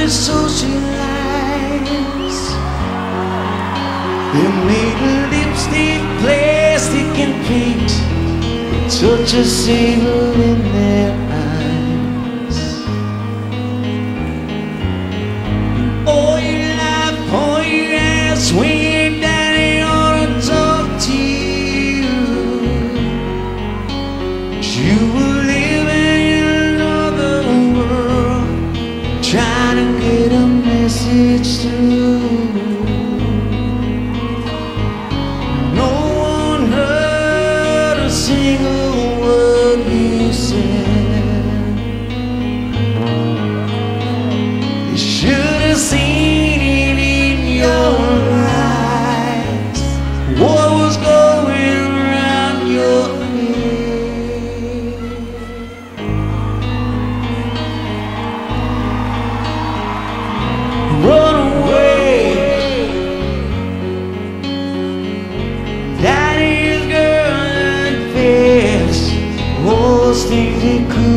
socialize. They made lipstick, plastic and paint, touch a sailor in their eyes. All your life, all your ass, when your daddy ought to talk to you. You were living in another world, trying to get a message through. No one heard a single word you said. You should have seen it in your eyes, what was going around your head. Run away, daddy's girl and face, all those things he could